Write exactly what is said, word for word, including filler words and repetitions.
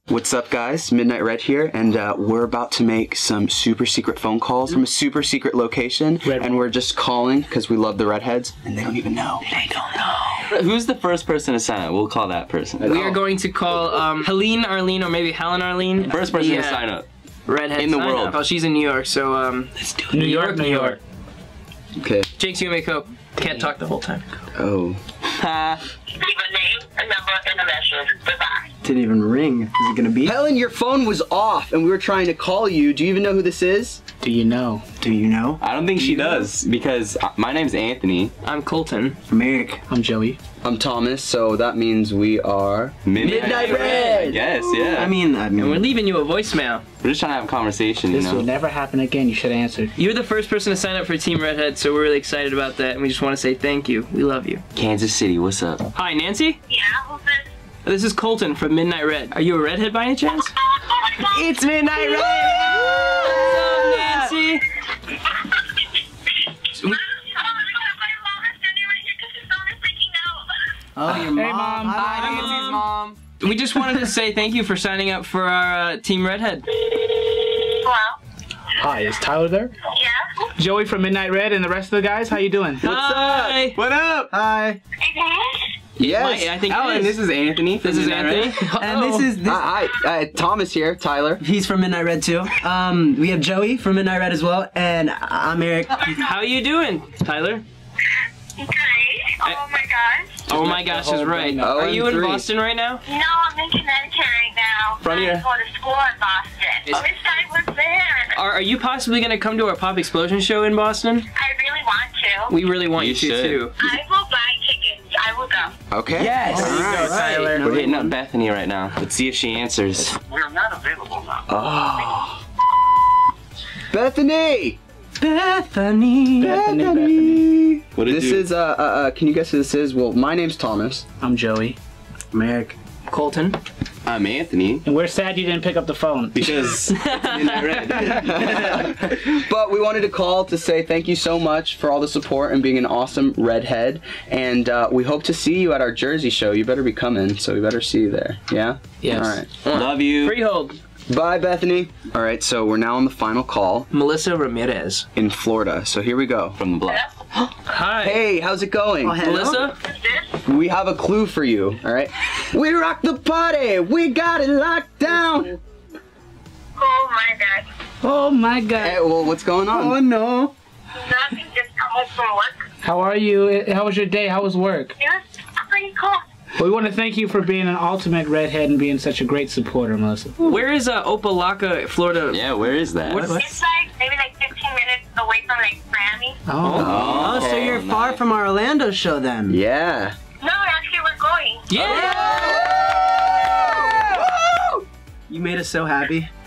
What's up, guys? Midnight Red here, and uh, we're about to make some super secret phone calls from a super secret location, Red and we're just calling because we love the redheads, and they don't even know. They don't know. Who's the first person to sign up? We'll call that person. We are going to call um, Helene Arlene, or maybe Helen Arlene. First person yeah. to sign up. Redhead in the sign world. Up. Oh, she's in New York, so um, let's do it. New York, New York. Okay. Jake's gonna make up. Can't talk the whole time. Oh. Ha. Leave a name, a number, and a message. Goodbye. Didn't even ring. Is it gonna be? Helen, your phone was off, and we were trying to call you. Do you even know who this is? Do you know? Do you know? I don't think she does, because my name's Anthony. I'm Colton. I'm Eric. I'm Joey. I'm Thomas, so that means we are Midnight, Midnight Red. Yes, yeah. I mean, I mean, And we're leaving you a voicemail. We're just trying to have a conversation, this you know? will never happen again. You should have answered. You're the first person to sign up for Team Redhead, so we're really excited about that, and we just want to say thank you. We love you. Kansas City, what's up? Hi, Nancy? Yeah, who's this? This is Colton from Midnight Red. Are you a redhead by any chance? It's Midnight Red! What's up, Nancy? Oh, your Hey, mom. Mom. Hi, Nancy's mom. We just wanted to say thank you for signing up for our uh, Team Redhead. Hello? Hi, is Tyler there? Yeah? Joey from Midnight Red and the rest of the guys. How you doing? Hi. What up? Hi. Yes. I think Oh, it and is. this is Anthony. This is Anthony. And this is this, Hi, hi, uh, Thomas here, Tyler. he's from Midnight Red too. Um, we have Joey from Midnight Red as well, and I'm Eric. How you doing, Tyler? Great. Oh my gosh. Oh my gosh is right. Oh, Are and you in three. Boston right now? No, I'm in Connecticut right now. From I your- go to school in Boston. Is- I wish I was there. Are, are you possibly going to come to our Pop Explosion show in Boston? I really want to. We really want you, You to should. too. I will buy tickets. I will go. Okay. Yes. There you go, Tyler. We're hitting up Bethany right now. Let's see if she answers. We're not available now. Oh. Bethany! Bethany. Bethany, Bethany. What did This you- is, uh, uh, uh, can you guess who this is? Well, my name's Thomas. I'm Joey. I'm Eric. Colton. I'm Anthony. And we're sad you didn't pick up the phone. Because it's Midnight Red. But we wanted to call to say thank you so much for all the support and being an awesome redhead. And uh, we hope to see you at our Jersey show. You better be coming, so we better see you there. Yeah? Yes. All right. Love you. Freehold. Bye, Bethany. All right, so we're now on the final call Melissa Ramirez. in Florida. So here we go. From the block. Hi. Hey, how's it going? Oh, hello. Melissa? Who's this? We have a clue for you, all right? We rock the party. We got it locked down. Oh my god. Oh my God. Hey, well, what's going on? no. Nothing, just come home from work. How are you? How was your day? How was work? It was pretty cool. Well, we want to thank you for being an ultimate redhead and being such a great supporter, Melissa. Where is uh, Opelika, Florida? Yeah, where is that? What- what- It's like maybe like fifteen minutes away from like Miami. Oh. Oh, so you're Okay, far nice. from our Orlando show then. Yeah. No, actually we're going. Yeah! You made us so happy.